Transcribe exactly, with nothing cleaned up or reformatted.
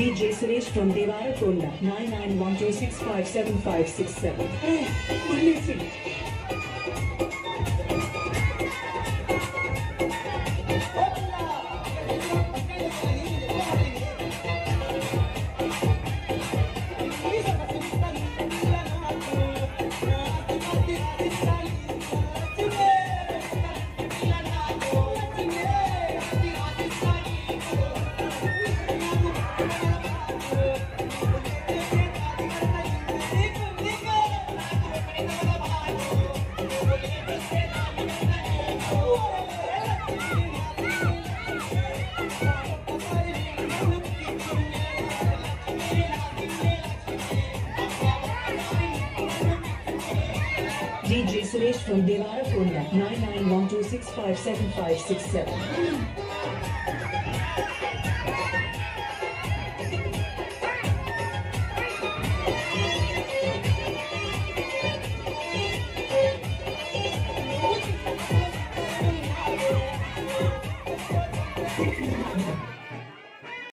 D J Suresh from Devarakonda, nine nine one two six five seven five six seven. Hey, listen. D J Suresh from Devarakonda, nine nine one two six five seven five six seven.